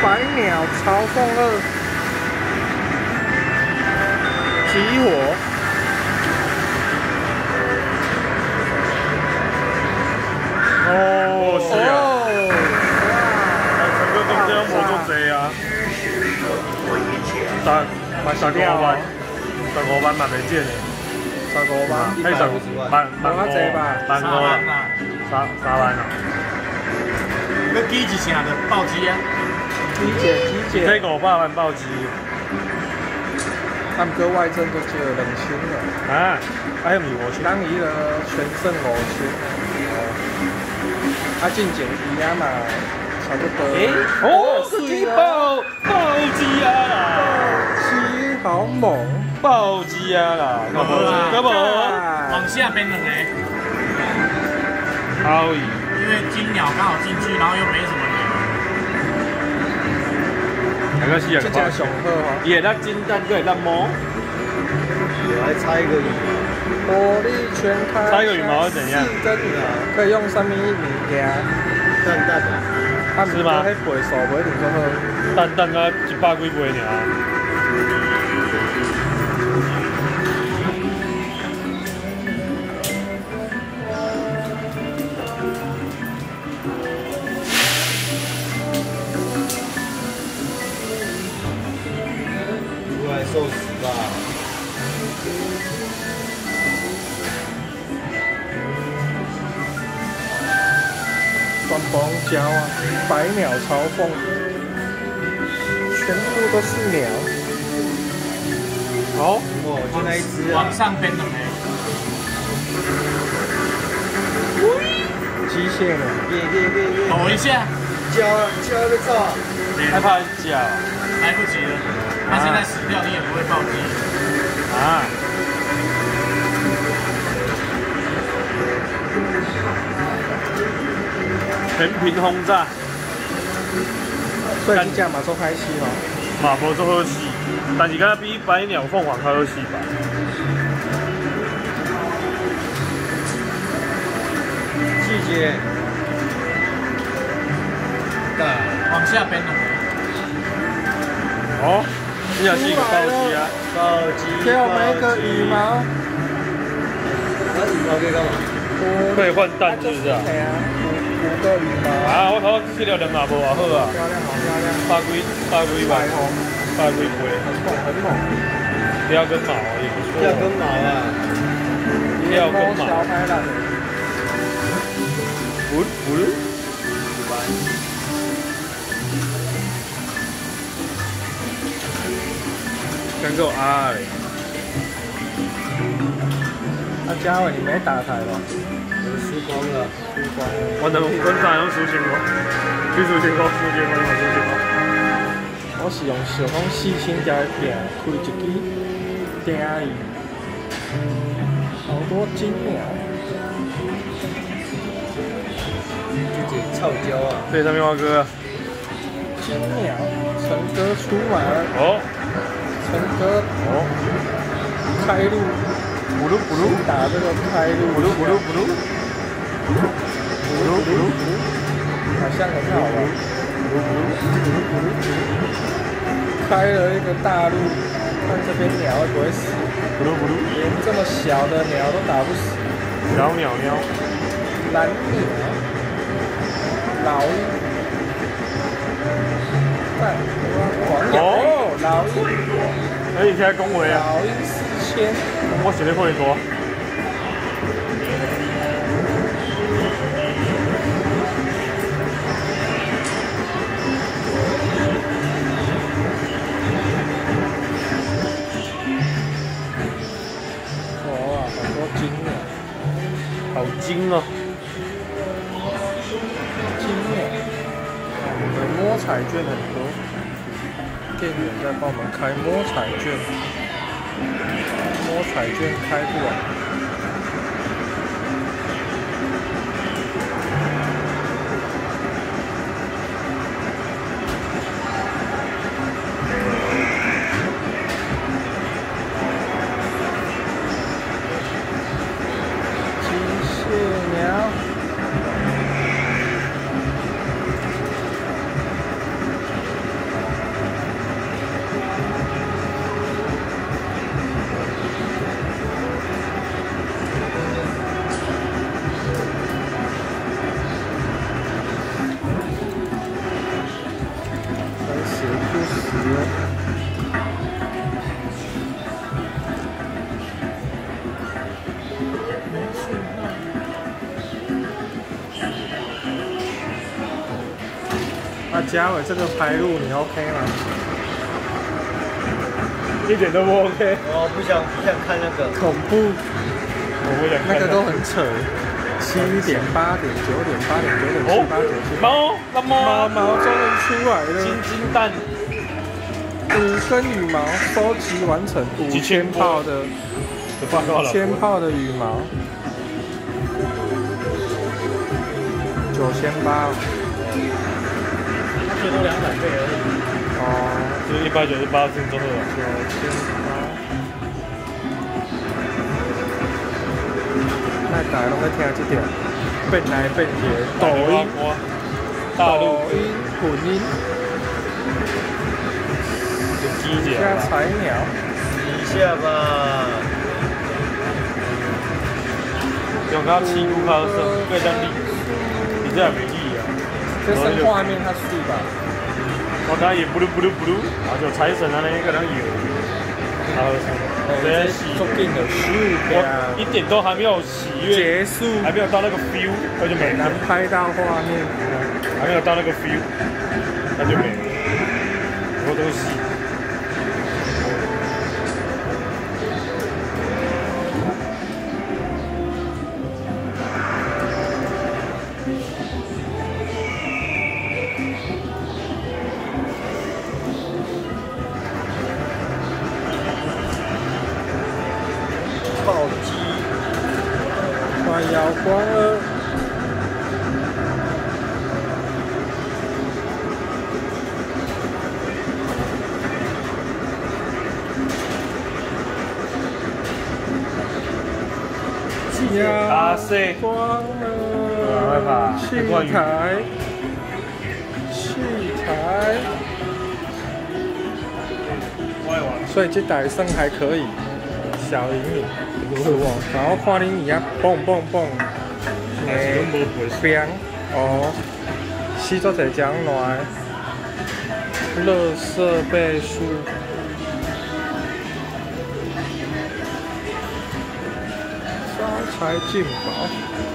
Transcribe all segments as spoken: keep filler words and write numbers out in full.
百鸟朝凤二，激活。 哦，是啊。 哦， 哎，陈哥今天无做济啊。三，买十五万，十五万万未见的。 十五万， 还十万万万五吧， 万五啊，三三万啊。 要记一声就暴击啊！ 机姐机姐， 这五百万暴击。 他们哥外证都只有两千了。 啊，还有米五千。 当伊了全胜五千。哦。啊，进前伊啊嘛，差不多。 诶，哦，水爆暴击啊啦！ 暴击好猛， 暴击啊啦！ 有无啦？ 有无？ 往下变两个。 可以。 因为金鸟刚好进去，然后又没什么鸟。 那个是啊， 这家上好哦。 伊会当金蛋，佫会当毛。 我来猜一个羽毛。 火力全开。 猜一个羽毛是怎样？ 四根鸟可以用什么物件？ 蛋蛋啊。 啊， 是吗？ 迄倍数不一定说好。 蛋蛋啊，一百几倍尔。 出来受死吧！ 短崩胶啊，百鸟朝凤，全部都是鸟。 好， 哦，就那一只啊。 往上变两个。 机械鸟， 耶耶耶耶！ 抖一下， 叫叫要走啊！ 害怕叫来不及了。他现在死掉，你也不会暴击。 啊！全屏轰炸， 所以这架马做开戏哦。 嘛无做好戏，但是敢比百鸟凤凰较好戏吧？ 季节。大。 往下变两个。 哦，你也是一个暴击啊！ 暴击。 给我们一个羽毛。 那羽毛可以干嘛？ 可以换蛋是不是啊？ 对啊，五五个羽毛。 啊，我头去了两下无偌好啊！ 漂亮，好漂亮。 百几百几万，百几倍， 很猛，很猛。 撩根毛也不错。 要根毛啊！ 撩根毛。 小拍了。 不不。刚够啊嘞！ 啊，嘉伟，你没打台吧？ 我输光了， 输光了。 我能我哪用输钱哦？去输钱哦，输钱哦，输钱哦。 我是用小方四千加片开一支鼎伊，好多金鸟。 季节臭椒啊！ 这上面蛙哥。 金鸟，陈哥出马了。 哦。 陈哥哦，开路， 咕噜咕噜， 打这个开路， 咕噜咕噜咕噜，咕噜咕噜咕噜， 好像很好玩，咕噜咕噜咕噜咕噜咕噜，开了一个大路，看这边鸟会不会死？ 咕噜咕噜， 连这么小的鸟都打不死。 小鸟鸟， 蓝鸟，老鹰，蛋，黄鸟。哦，老鹰。 哎，你现在恭维啊！ 老鹰四千， 我写的会多。 哇，很多金鸟， 好精哦！ 金鸟，我们摸彩券很多。店员在帮我们开摸彩券，摸彩券开不完。机械鸟。 啊，嘉伟这个拍路你 OK 吗？ 一点都不 OK。 我不想不想看那个恐怖， 我不想看那个都很扯。七点、八点、九点、八点、九点、七八九七。 猫，那毛猫毛终于出来了。 金金蛋， 五根羽毛收集完成，五千炮的，五千炮的羽毛，九千八。 最多两百倍而已。 哦， 就是一百九十八斤之后了。 九千八。那大家拢在听这点，变来变去，抖音、 大陆抖音、混音， 机姐加菜鸟， 一下吧。 用它七步靠生，更像力，你这样没力啊。 这生画面它是吧？ 我刚也不噜不噜不噜，然后就财神啊那个人有，然后这些喜做定的十五我一点都还没有喜悦结束， 还没有到那个 feel， 那就没了。 能拍到画面， 还没有到那个 feel， 那就没了。很多东西。 暴击， 快要光了。 啊塞， 光了，器材，器材，所以这台算还可以，小赢你，是哦。然后看你一样蹦蹦蹦，诶，变哦，死咗一张来，垃圾倍数。才进宝，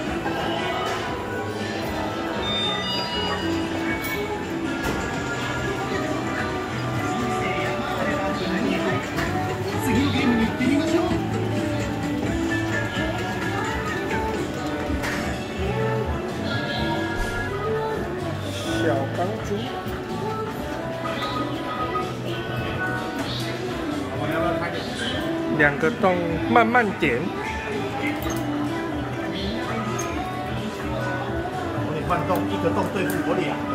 小钢珠，两个洞慢慢点。 换洞一个洞对付我两个，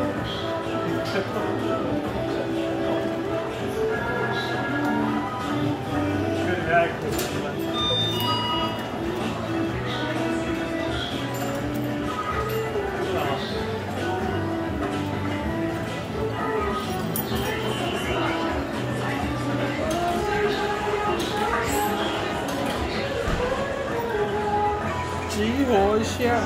激活一下。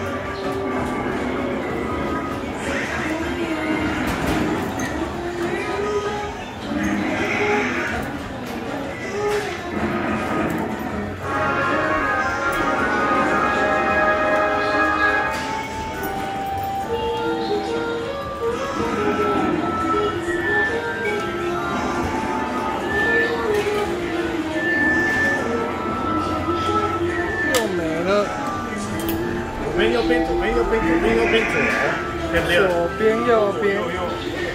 左边右边左边右边左边右边左，对不对？ 左边右边。 右右。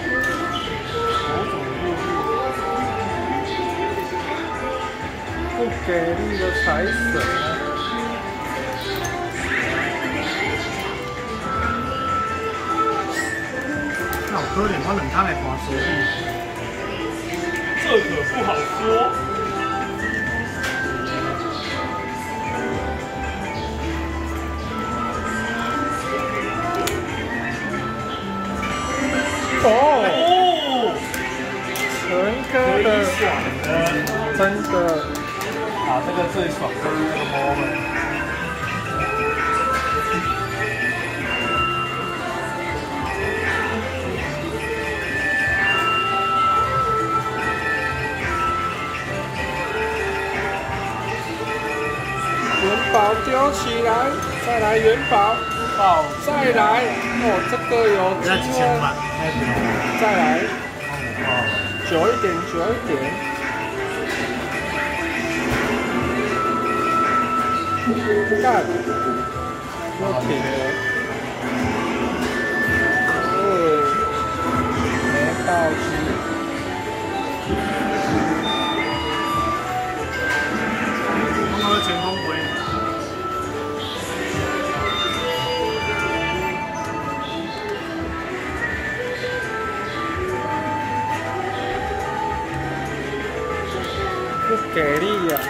不给力的财神啊！ 那我可怜我两摊来看手艺， 这可不好说。 哦，纯哥的，真的， 啊，这个最爽就是这个 moment。 元宝丢起来，再来元宝。 爆， 再来哦，这个有人家几千万， 再来，久一点，久一点。干，又停了。哦，没到机。 刚刚前锋回。 不给力呀、啊！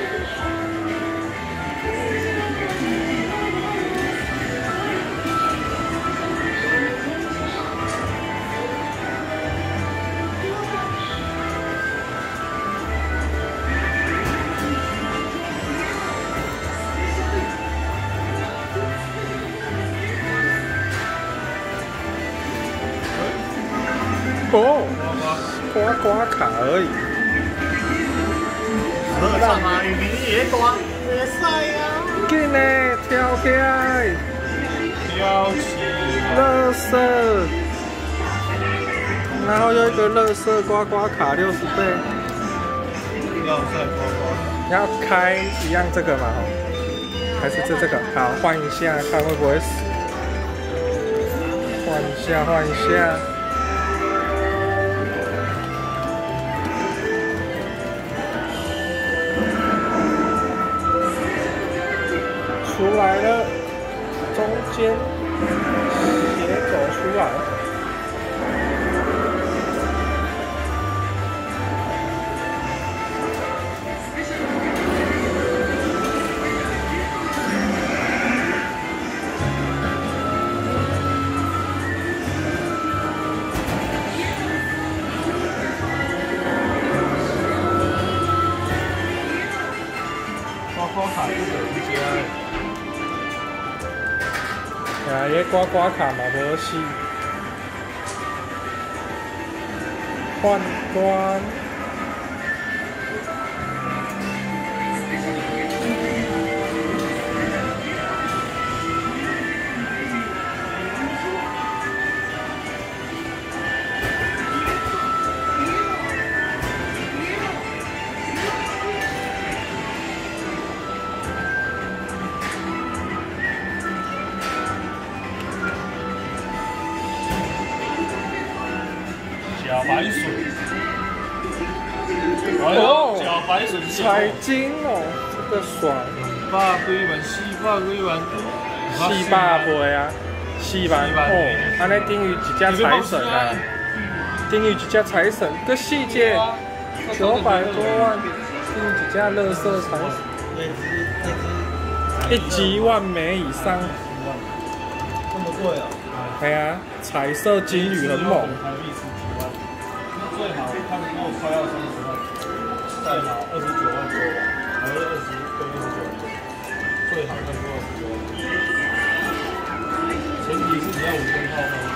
哦，刮刮卡而已。 合唱啊，雨明也刮，也晒呀。 紧嘞，跳起来！ 跳起乐色，然后又一个乐色刮刮卡六十倍。 要再刮刮。 要开一样这个嘛？还是这这个？好，换一下，看会不会死。换一下，换一下。出来了，中间斜走出来。 刮刮卡这个直接。 啊，迄刮刮卡嘛无死，宦官， 小白笋，哦，小白笋彩金哦，这个爽， 百几万，四百几万， 四百倍啊，四万哦，安尼等于一只财神啊，等于一只财神，个细节九百多万，等于一只乐色财神，一集万枚以上， 这么贵啊？ 对啊，彩色金鱼很猛。 最好看过快要三十万，再好二十九万多吧，还是二十跟二十九万多，最好看过二十九万。前提是你要五千套吗？